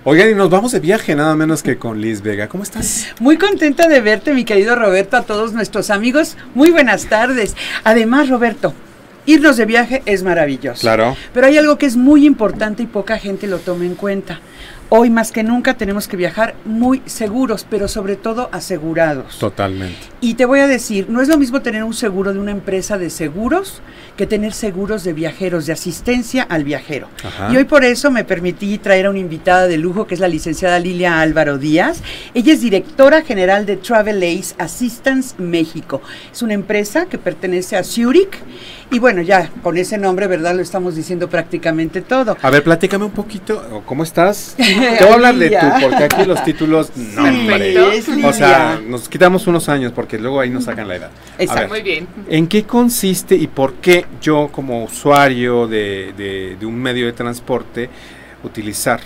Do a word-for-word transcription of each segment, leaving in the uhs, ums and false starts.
Oigan, y nos vamos de viaje nada menos que con Liz Vega. ¿Cómo estás? Muy contenta de verte, mi querido Roberto, a todos nuestros amigos. Muy buenas tardes. Además, Roberto, irnos de viaje es maravilloso. Claro. Pero hay algo que es muy importante y poca gente lo toma en cuenta. Hoy más que nunca tenemos que viajar muy seguros, pero sobre todo asegurados. Totalmente. Y te voy a decir, no es lo mismo tener un seguro de una empresa de seguros que tener seguros de viajeros, de asistencia al viajero. Ajá. Y hoy por eso me permití traer a una invitada de lujo que es la licenciada Lilia Álvaro Díaz. Ella es directora general de Travel Ace Assistance México. Es una empresa que pertenece a Zurich. Y bueno, ya con ese nombre, ¿verdad? Lo estamos diciendo prácticamente todo. A ver, platícame un poquito, ¿cómo estás? Te voy a hablar de tú, porque aquí los títulos, no, hombre. O sea, nos quitamos unos años porque luego ahí nos sacan la edad. Exacto. A ver, muy bien. ¿en qué consiste y por qué yo como usuario de, de, de un medio de transporte utilizar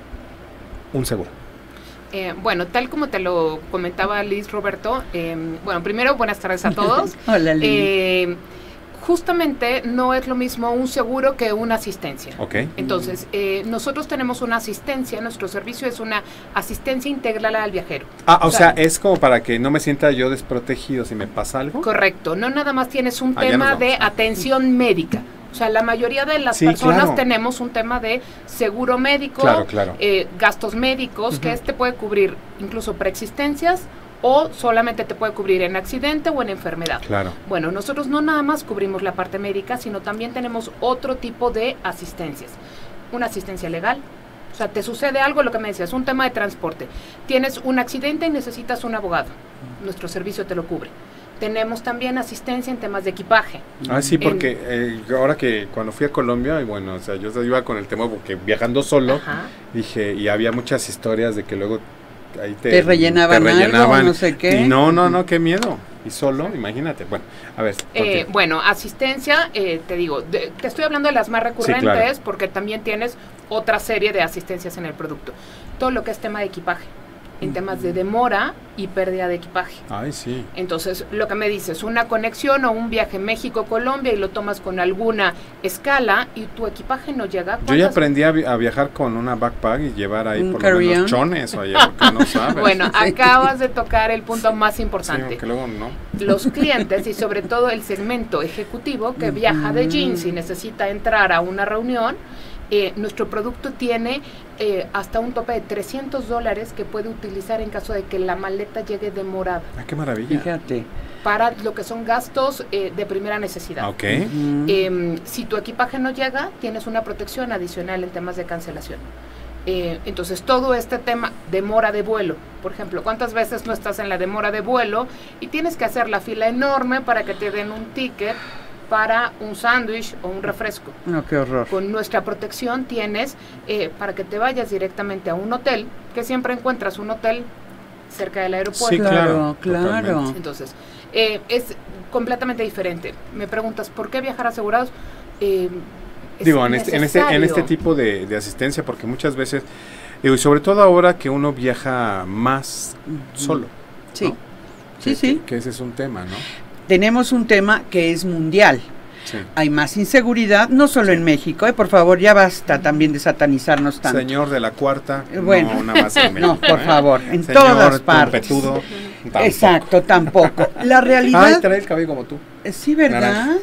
un seguro? Eh, bueno, tal como te lo comentaba Liz, Roberto, eh, bueno, primero, buenas tardes a todos. Hola, Liz. Eh, Justamente no es lo mismo un seguro que una asistencia. Ok. Entonces, eh, nosotros tenemos una asistencia, nuestro servicio es una asistencia integral al viajero. Ah, o, o sea, sea, es como para que no me sienta yo desprotegido si me pasa algo. Correcto, no nada más tienes un ah, tema de atención médica. O sea, la mayoría de las sí, personas claro. tenemos un tema de seguro médico, claro, claro. Eh, gastos médicos, uh-huh. que este puede cubrir incluso preexistencias, o solamente te puede cubrir en accidente o en enfermedad. Claro. Bueno, nosotros no nada más cubrimos la parte médica, sino también tenemos otro tipo de asistencias. Una asistencia legal. O sea, te sucede algo, lo que me decías, un tema de transporte. Tienes un accidente y necesitas un abogado. Nuestro servicio te lo cubre. Tenemos también asistencia en temas de equipaje. Ah, sí, porque eh, ahora que cuando fui a Colombia, y bueno, o sea, yo iba con el tema porque viajando solo, ajá. dije, y había muchas historias de que luego ahí te, te rellenaban, te rellenaban algo, no sé qué. Y no, no, no, qué miedo. Y solo, imagínate. Bueno, a ver. Eh, bueno, asistencia, eh, te digo, de, te estoy hablando de las más recurrentes, sí, claro. porque también tienes otra serie de asistencias en el producto. Todo lo que es tema de equipaje, en temas de demora y pérdida de equipaje. Ay, sí. Entonces, lo que me dices, una conexión o un viaje México-Colombia y lo tomas con alguna escala y tu equipaje no llega. Yo ya aprendí a, vi a viajar con una backpack y llevar ahí por lo menos chones o allá, porque no sabes. Bueno, acabas de tocar el punto más importante. Sí, que luego no. Los clientes y sobre todo el segmento ejecutivo que viaja de jeans y necesita entrar a una reunión, Eh, nuestro producto tiene eh, hasta un tope de trescientos dólares que puede utilizar en caso de que la maleta llegue demorada. Ah, qué maravilla. Fíjate. Para lo que son gastos eh, de primera necesidad. Ok. Uh-huh. eh, si tu equipaje no llega, tienes una protección adicional en temas de cancelación. Eh, entonces, todo este tema, demora de vuelo, por ejemplo, ¿cuántas veces no estás en la demora de vuelo y tienes que hacer la fila enorme para que te den un ticket para un sándwich o un refresco? No, qué horror. Con nuestra protección tienes eh, para que te vayas directamente a un hotel, que siempre encuentras un hotel cerca del aeropuerto. Sí, claro, claro. Entonces, eh, es completamente diferente. Me preguntas, ¿por qué viajar asegurados? Eh, Digo, en este, en este en este tipo de, de asistencia, porque muchas veces, digo, y sobre todo ahora que uno viaja más solo. Sí, ¿no? sí, que, sí. Que, que ese es un tema, ¿no? Tenemos un tema que es mundial. Sí. Hay más inseguridad, no solo en México, ¿eh? Por favor, ya basta también de satanizarnos tanto. Señor de la cuarta, bueno, no, nada más en México, no, por ¿eh? favor, en Señor todas partes. Trompetudo, tampoco. Exacto, tampoco. La realidad... Ay, trae el cabello como tú. Sí, ¿verdad?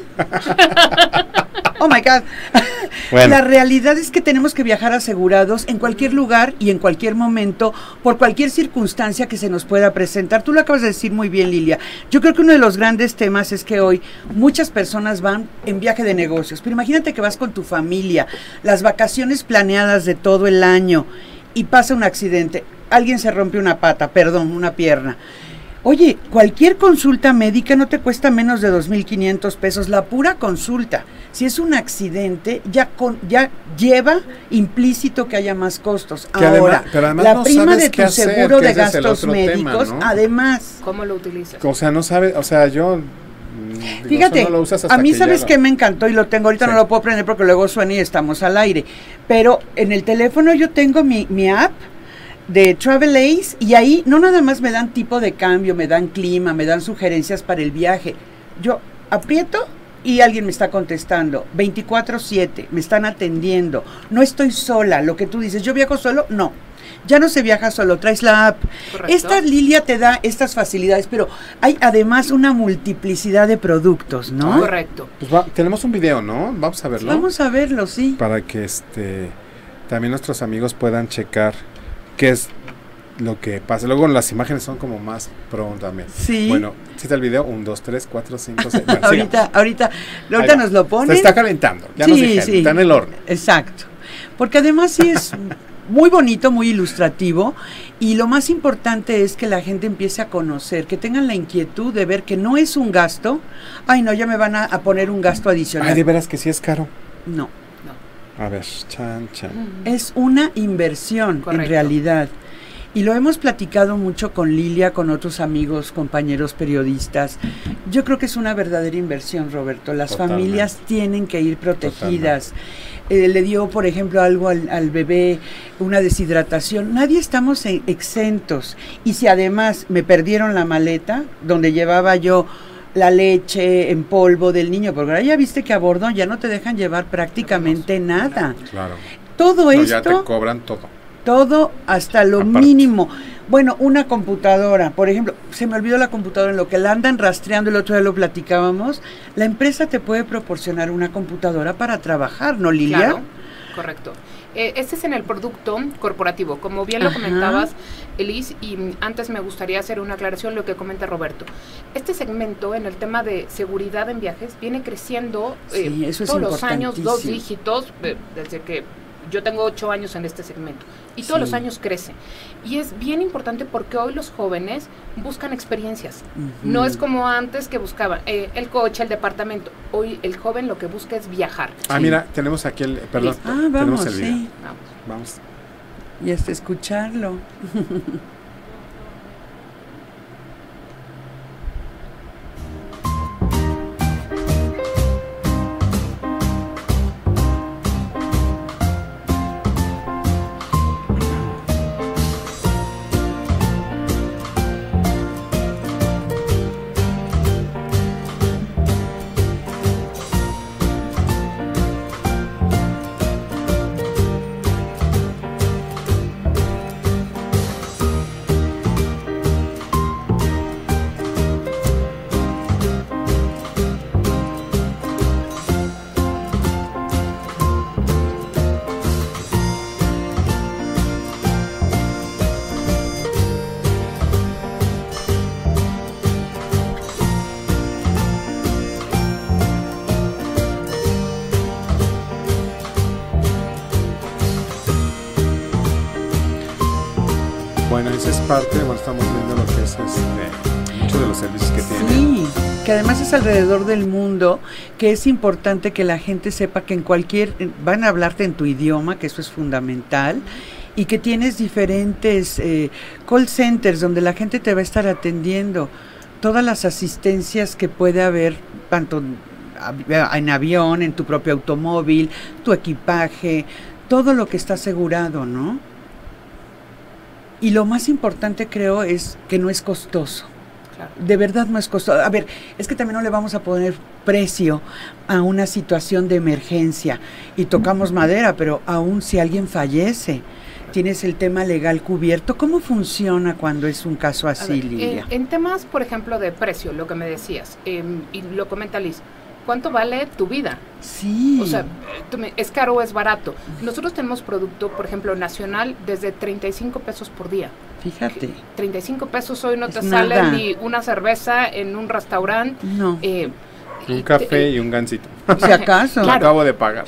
Oh my God. Bueno. La realidad es que tenemos que viajar asegurados en cualquier lugar y en cualquier momento, por cualquier circunstancia que se nos pueda presentar. Tú lo acabas de decir muy bien, Lilia. Yo creo que uno de los grandes temas es que hoy muchas personas van en viaje de negocios, pero imagínate que vas con tu familia, las vacaciones planeadas de todo el año y pasa un accidente, alguien se rompe una pata, perdón, una pierna. Oye, cualquier consulta médica no te cuesta menos de dos mil quinientos pesos, la pura consulta. Si es un accidente, ya con, ya lleva implícito que haya más costos. Que Ahora, además, además la no prima de tu hacer, seguro de gastos médicos, tema, ¿no? Además. ¿Cómo lo utilizas? O sea, no sabes, o sea, yo... Digo, fíjate, no lo usas hasta a mí que sabes ya que me encantó y lo tengo, ahorita sí. No lo puedo prender porque luego suena y estamos al aire. Pero en el teléfono yo tengo mi, mi app de Travel Ace y ahí no nada más me dan tipo de cambio, me dan clima, me dan sugerencias para el viaje. Yo aprieto y alguien me está contestando, veinticuatro siete, me están atendiendo, no estoy sola, lo que tú dices, ¿yo viajo solo? No, ya no se viaja solo, traes la app. Correcto. Esta Lilia te da estas facilidades, pero hay además una multiplicidad de productos, ¿no? Correcto. Pues va, tenemos un video, ¿no? Vamos a verlo. Vamos a verlo, sí. Para que este también nuestros amigos puedan checar qué es lo que pasa. Luego las imágenes son como más pro también. Sí. Bueno, cita el video, un, dos, tres, cuatro, cinco, seis. Bueno, ahorita, ahorita, ahorita nos lo ponen. Se está calentando, ya sí, nos dijeron, sí. está en el horno. Exacto. Porque además sí es muy bonito, muy ilustrativo, y lo más importante es que la gente empiece a conocer, que tengan la inquietud de ver que no es un gasto. Ay, no, ya me van a, a poner un gasto adicional. Ay, de veras que sí es caro. No. A ver, chan, chan. Es una inversión. Correcto. En realidad. Y lo hemos platicado mucho con Lilia, con otros amigos, compañeros periodistas. Yo creo que es una verdadera inversión, Roberto. Las Totalmente. Familias tienen que ir protegidas. Eh, le dio, por ejemplo, algo al, al bebé, una deshidratación. Nadie estamos en, exentos. Y si además me perdieron la maleta, donde llevaba yo la leche en polvo del niño, porque ahora ya viste que a bordo ya no te dejan llevar prácticamente nada. Claro. Todo no, esto... ya te cobran todo. Todo hasta lo Aparte. mínimo. Bueno, una computadora, por ejemplo, se me olvidó la computadora, en lo que la andan rastreando, el otro día lo platicábamos, la empresa te puede proporcionar una computadora para trabajar, ¿no, Lilia? Claro, correcto. Eh, este es en el producto corporativo, como bien lo Ajá. comentabas, Elis, y antes me gustaría hacer una aclaración lo que comenta Roberto. Este segmento en el tema de seguridad en viajes viene creciendo eh, sí, eso es todos los años, dos dígitos, eh, desde que yo tengo ocho años en este segmento y todos sí. los años crece. Y es bien importante porque hoy los jóvenes buscan experiencias. Uh-huh. No es como antes que buscaban eh, el coche, el departamento. Hoy el joven lo que busca es viajar. Ah, sí. Mira, tenemos aquí el, perdón, ah, vamos, tenemos el video. Sí. Vamos. Vamos. Y hasta escucharlo. Bueno, esa es parte, bueno, estamos viendo lo que es este, muchos de los servicios que tienen. Sí, que además es alrededor del mundo, que es importante que la gente sepa que en cualquier, van a hablarte en tu idioma, que eso es fundamental, y que tienes diferentes eh, call centers donde la gente te va a estar atendiendo, todas las asistencias que puede haber, tanto en avión, en tu propio automóvil, tu equipaje, todo lo que está asegurado, ¿no? Y lo más importante, creo, es que no es costoso. Claro. De verdad no es costoso. A ver, es que también no le vamos a poner precio a una situación de emergencia. Y tocamos madera, pero aún si alguien fallece, tienes el tema legal cubierto. ¿Cómo funciona cuando es un caso así, ver, Lilia? En, en temas, por ejemplo, de precio, lo que me decías, eh, y lo comenta Liz, ¿cuánto vale tu vida? Sí. O sea, ¿es caro o es barato? Nosotros tenemos producto, por ejemplo, nacional, desde treinta y cinco pesos por día. Fíjate. treinta y cinco pesos hoy no es te nada. sale ni una cerveza en un restaurante. No. Eh, un y café te, y un gansito. Si acaso. Claro. Acabo de pagar.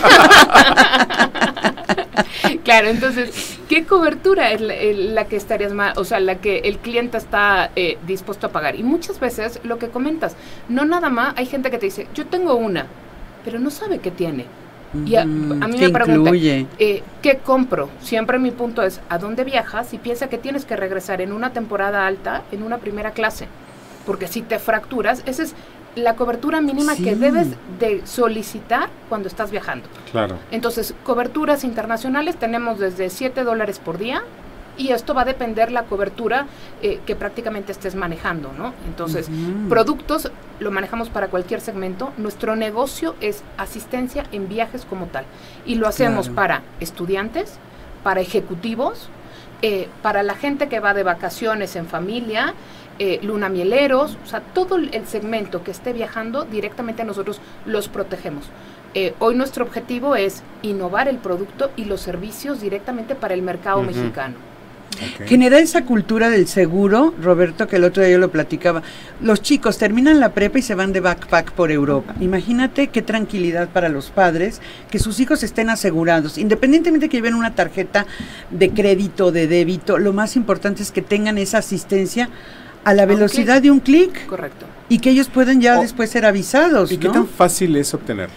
Claro, entonces, ¿qué cobertura es la, la que estarías más, o sea, la que el cliente está eh, dispuesto a pagar? Y muchas veces, lo que comentas, no nada más, hay gente que te dice, yo tengo una, pero no sabe qué tiene. Mm, y a, a mí me preguntan, eh, ¿qué compro? Siempre mi punto es, ¿a dónde viajas? Y piensa que tienes que regresar en una temporada alta, en una primera clase. Porque si te fracturas, esa es la cobertura mínima sí. que debes de solicitar cuando estás viajando. Claro. Entonces, coberturas internacionales tenemos desde siete dólares por día y esto va a depender la cobertura eh, que prácticamente estés manejando, ¿no? Entonces, Uh-huh. productos lo manejamos para cualquier segmento. Nuestro negocio es asistencia en viajes como tal, y lo hacemos Claro. para estudiantes, para ejecutivos, eh, para la gente que va de vacaciones en familia, eh, lunamieleros, o sea, todo el el segmento que esté viajando, directamente nosotros los protegemos. Eh, hoy nuestro objetivo es innovar el producto y los servicios directamente para el mercado Ujú. mexicano. Ok. Generar esa cultura del seguro, Roberto, que el otro día yo lo platicaba. Los chicos terminan la prepa y se van de backpack por Europa. Imagínate qué tranquilidad para los padres que sus hijos estén asegurados, independientemente que lleven una tarjeta de crédito, de débito. Lo más importante es que tengan esa asistencia a la A un velocidad clic. de un clic Correcto. y que ellos puedan ya O- después ser avisados, ¿Y qué ¿no? tan fácil es obtener?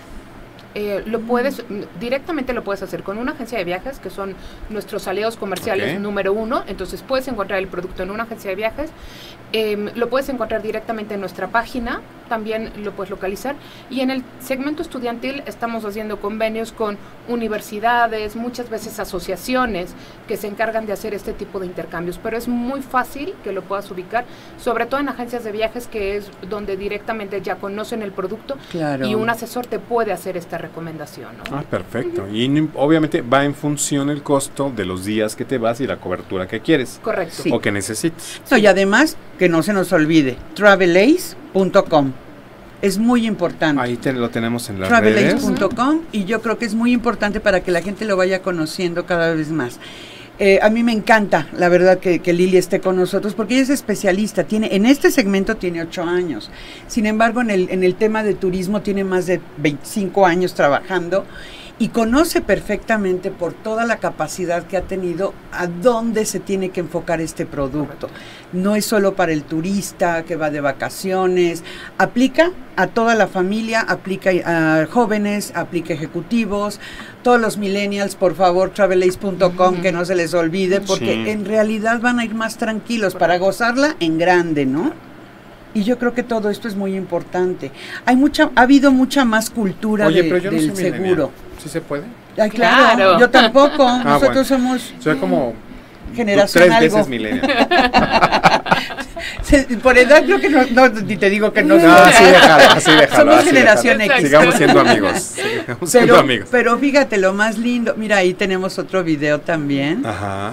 Eh, lo puedes, mm, directamente lo puedes hacer con una agencia de viajes, que son nuestros aliados comerciales Ok. número uno. Entonces puedes encontrar el producto en una agencia de viajes, eh, lo puedes encontrar directamente en nuestra página, también lo puedes localizar. Y en el segmento estudiantil estamos haciendo convenios con universidades, muchas veces asociaciones que se encargan de hacer este tipo de intercambios, pero es muy fácil que lo puedas ubicar, sobre todo en agencias de viajes, que es donde directamente ya conocen el producto Claro. y un asesor te puede hacer esta recomendación, ¿no? Ah, perfecto. Y no im- obviamente va en función el costo de los días que te vas y la cobertura que quieres Correcto. Sí. o que necesites. No, y además, que no se nos olvide, travelace punto com. Es muy importante. Ahí te, lo tenemos en las redes. travelace punto com, y yo creo que es muy importante para que la gente lo vaya conociendo cada vez más. Eh, a mí me encanta, la verdad, que, que Lili esté con nosotros, porque ella es especialista, tiene, en este segmento tiene ocho años, sin embargo en el, en el tema de turismo tiene más de veinticinco años trabajando, y conoce perfectamente, por toda la capacidad que ha tenido, a dónde se tiene que enfocar este producto. No es solo para el turista que va de vacaciones, aplica a toda la familia, aplica a jóvenes, aplica a ejecutivos, todos los millennials, por favor, travelace punto com, Ujú. que no se les olvide, porque Sí. en realidad van a ir más tranquilos para gozarla en grande, ¿no? Y yo creo que todo esto es muy importante. Hay mucha, ha habido mucha más cultura Oye, de- pero yo no del soy millennial. seguro. ¿Sí se puede? Ay, claro, Claro. yo tampoco. Ah, Nosotros bueno. somos Soy como generación tres algo. veces millennial. Se- Por edad creo que no, no, ni te digo que no. No, somos- así déjalo, así déjalo. Somos así generación déjalo. X. Sigamos siendo amigos. Sigamos siendo Pero, amigos. pero fíjate, lo más lindo, mira, ahí tenemos otro video también, Ajá.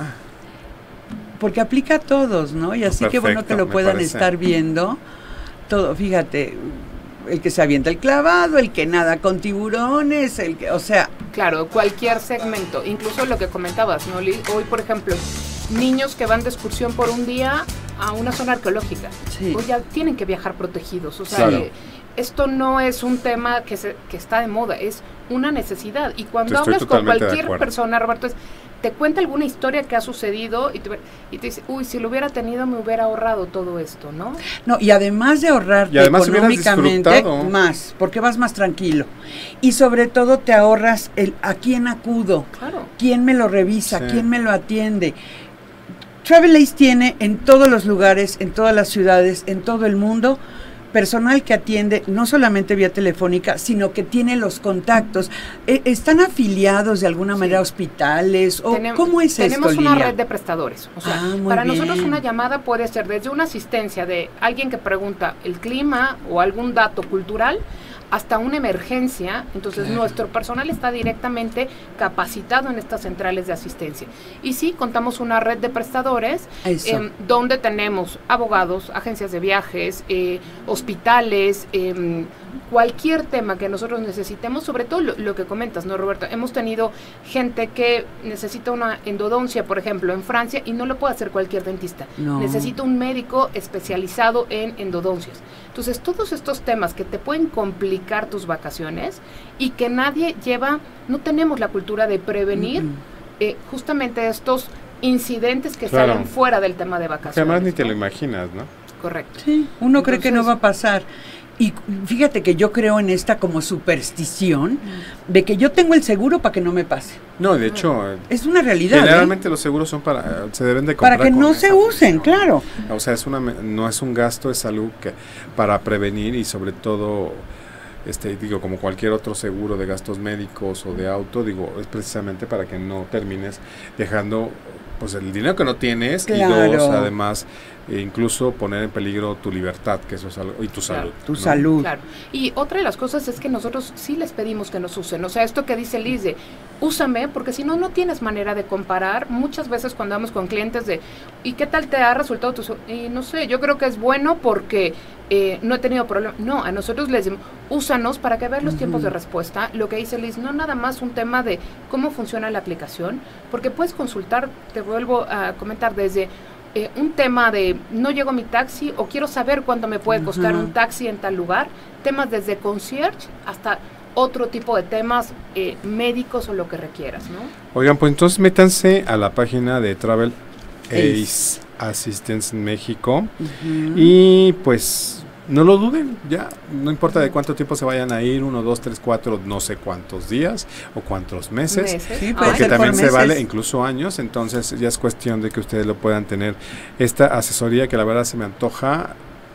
porque aplica a todos, ¿no? Y así que bueno que Perfecto, lo me puedan parece. estar viendo. Todo, fíjate, el que se avienta el clavado, el que nada con tiburones, el que, o sea, Claro, cualquier segmento, incluso lo que comentabas, ¿no, Lili? Hoy, por ejemplo, niños que van de excursión por un día a una zona arqueológica, sí. hoy ya tienen que viajar protegidos. O sea, Claro. eh, esto no es un tema que, se, que está de moda, es una necesidad. Y cuando Estoy hablas con totalmente de cualquier acuerdo. persona, Roberto, es, te cuenta alguna historia que ha sucedido y te, y te dice, uy, si lo hubiera tenido me hubiera ahorrado todo esto, ¿no? No, y además de ahorrarte Y además hubieras económicamente, disfrutado. más, porque vas más tranquilo. Y sobre todo te ahorras el a quién acudo, Claro. quién me lo revisa, Sí. quién me lo atiende. travelace tiene en todos los lugares, en todas las ciudades, en todo el mundo, personal que atiende no solamente vía telefónica, sino que tiene los contactos. Eh, ¿Están afiliados de alguna Sí. manera a hospitales? ¿O Tenem- cómo es Tenemos esto, una Lilia? red de prestadores. O sea, Ah, muy para bien. nosotros una llamada puede ser desde una asistencia de alguien que pregunta el clima o algún dato cultural hasta una emergencia. Entonces Claro. nuestro personal está directamente capacitado en estas centrales de asistencia. Y sí, contamos una red de prestadores Eso. em, donde tenemos abogados, agencias de viajes, eh, hospitales, em, cualquier tema que nosotros necesitemos, sobre todo lo, lo que comentas, ¿no, Roberto? Hemos tenido gente que necesita una endodoncia, por ejemplo, en Francia, y no lo puede hacer cualquier dentista. No. Necesita un médico especializado en endodoncias. Entonces, todos estos temas que te pueden complicar tus vacaciones y que nadie lleva, no tenemos la cultura de prevenir Mm, mm. eh, justamente estos incidentes que Claro. salen fuera del tema de Que vacaciones. además ni te ¿no? lo imaginas, ¿no? Correcto. Sí, uno cree que no Entonces- va a pasar. Y fíjate que yo creo en esta como superstición de que yo tengo el seguro para que no me pase. No, de hecho, eh, Es una realidad. ¿eh? generalmente los seguros son para, eh, se deben de comprar Para que con no esa se usen, función. claro. O sea, es una, me- no es un gasto, es algo que para prevenir y sobre todo, este, digo, como cualquier otro seguro de gastos médicos o de auto, digo, es precisamente para que no termines dejando pues el dinero que no tienes, Claro. y dos, además, e incluso poner en peligro tu libertad, que eso es algo, y tu Claro. salud. Tu ¿no? salud. Claro. Y otra de las cosas es que nosotros sí les pedimos que nos usen. O sea, esto que dice Liz de, úsame, porque si no, no tienes manera de comparar. Muchas veces cuando vamos con clientes de, ¿y qué tal te ha resultado tu su-?" Y no sé, yo creo que es bueno porque eh, no he tenido problema. No, a nosotros les decimos, úsanos para que veas los Ujú. tiempos de respuesta. Lo que dice Liz, no nada más un tema de cómo funciona la aplicación, porque puedes consultar, te vuelvo a comentar, desde Eh, un tema de no llego a mi taxi o quiero saber cuánto me puede costar Ajá. un taxi en tal lugar, temas desde concierge hasta otro tipo de temas eh, médicos o lo que requieras, ¿no? Oigan, pues entonces métanse a la página de Travel Ace. Ace Assistance en México Ujú. y pues no lo duden, ya, no importa de cuánto tiempo se vayan a ir, uno, dos, tres, cuatro, no sé cuántos días o cuántos meses, Meses. Sí, Ah, puede porque ser también por se meses. vale incluso años, entonces ya es cuestión de que ustedes lo puedan tener. Esta asesoría que la verdad se me antoja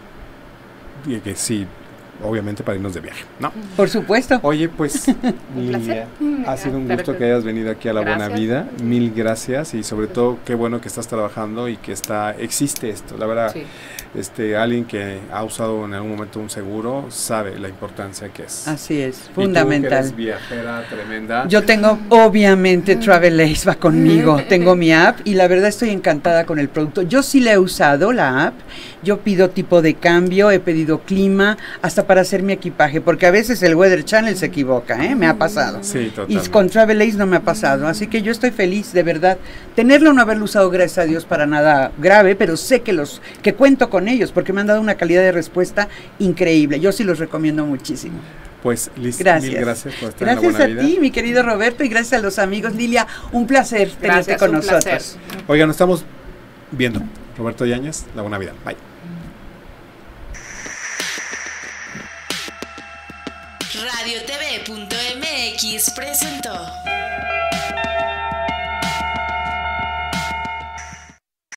y que sí, obviamente para irnos de viaje, ¿no? Por supuesto. Oye, pues Un placer. Lilia, ha sido un Claro gusto que- que hayas venido aquí a La Buena Gracias. Vida, mil gracias y sobre todo qué bueno que estás trabajando y que está existe esto, la verdad. Sí. Este, alguien que ha usado en algún momento un seguro sabe la importancia que es. Así es, Y tú, fundamental. que eres viajera tremenda. Yo tengo, obviamente, Travel Ace va conmigo. Tengo mi app y la verdad estoy encantada con el producto. Yo sí la he usado, la app. Yo pido tipo de cambio, he pedido clima, hasta para hacer mi equipaje, porque a veces el Weather Channel se equivoca, ¿eh? Me ha pasado. Sí, Y totalmente. con Travel Ace no me ha pasado, así que yo estoy feliz, de verdad. Tenerlo, no haberlo usado, gracias a Dios, para nada grave, pero sé que los que cuento con ellos, porque me han dado una calidad de respuesta increíble. Yo sí los recomiendo muchísimo. Pues Liz, Gracias. mil gracias por estar en La Gracias Buena a Vida. ti, mi querido Roberto, y gracias a los amigos. Lilia, un placer tenerte Gracias, con un nosotros. placer. Oigan, nos estamos viendo. Roberto Yáñez, La Buena Vida. Bye. Radio T V punto M X presentó